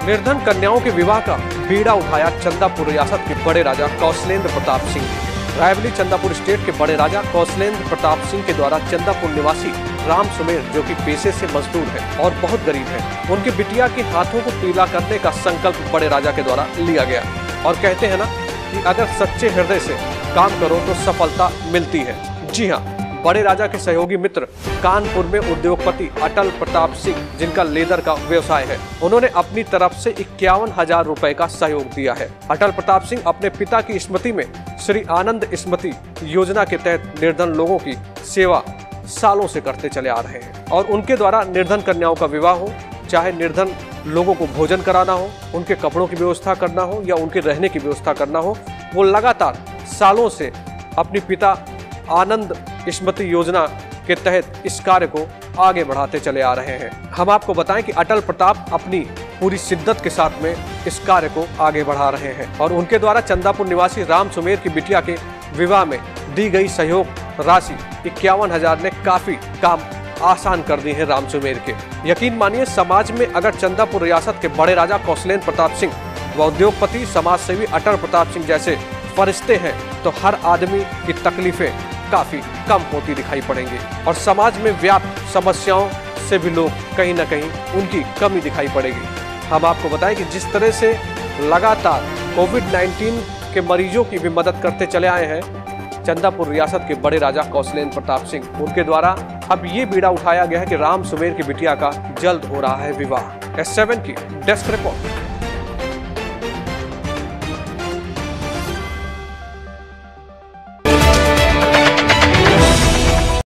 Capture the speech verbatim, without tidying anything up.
निर्धन कन्याओं के विवाह का बीड़ा उठाया चंदापुर रियासत के बड़े राजा कौशलेंद्र प्रताप सिंह। रायबली चंदापुर स्टेट के बड़े राजा कौशलेंद्र प्रताप सिंह के द्वारा चंदापुर निवासी राम सुमेर, जो कि पेशे से मजदूर है और बहुत गरीब है, उनके बिटिया के हाथों को पीला करने का संकल्प बड़े राजा के द्वारा लिया गया। और कहते हैं ना कि अगर सच्चे हृदय से काम करो तो सफलता मिलती है। जी हाँ, बड़े राजा के सहयोगी मित्र कानपुर में उद्योगपति अटल प्रताप सिंह, जिनका लेदर का व्यवसाय है, उन्होंने अपनी तरफ से इक्यावन हजार रुपए का सहयोग दिया है। अटल प्रताप सिंह अपने पिता की स्मृति में श्री आनंद स्मृति योजना के तहत निर्धन लोगों की सेवा सालों से करते चले आ रहे हैं और उनके द्वारा निर्धन कन्याओं का विवाह हो, चाहे निर्धन लोगों को भोजन कराना हो, उनके कपड़ों की व्यवस्था करना हो या उनके रहने की व्यवस्था करना हो, वो लगातार सालों से अपनी पिता आनंद स्मृति योजना के तहत इस कार्य को आगे बढ़ाते चले आ रहे हैं। हम आपको बताएं कि अटल प्रताप अपनी पूरी शिद्दत के साथ में इस कार्य को आगे बढ़ा रहे हैं और उनके द्वारा चंदापुर निवासी राम सुमेर की बिटिया के विवाह में दी गई सहयोग राशि इक्यावन हजार ने काफी काम आसान कर दी है राम सुमेर के। यकीन मानिए, समाज में अगर चंदापुर रियासत के बड़े राजा कौशलेंद्र प्रताप सिंह व उद्योगपति समाज सेवी अटल प्रताप सिंह जैसे फरिश्ते हैं तो हर आदमी की तकलीफें काफी कम होती दिखाई पड़ेंगी और समाज में व्याप्त समस्याओं से भी लोग कहीं ना कहीं उनकी कमी दिखाई पड़ेगी। हम आपको बताएं कि जिस तरह से लगातार कोविड नाइन्टीन के मरीजों की भी मदद करते चले आए हैं चंदापुर रियासत के बड़े राजा कौशलेंद्र प्रताप सिंह, उनके द्वारा अब ये बीड़ा उठाया गया है कि राम सुमेर की बिटिया का जल्द हो रहा है विवाह। एस सेवन की डेस्क रिपोर्ट।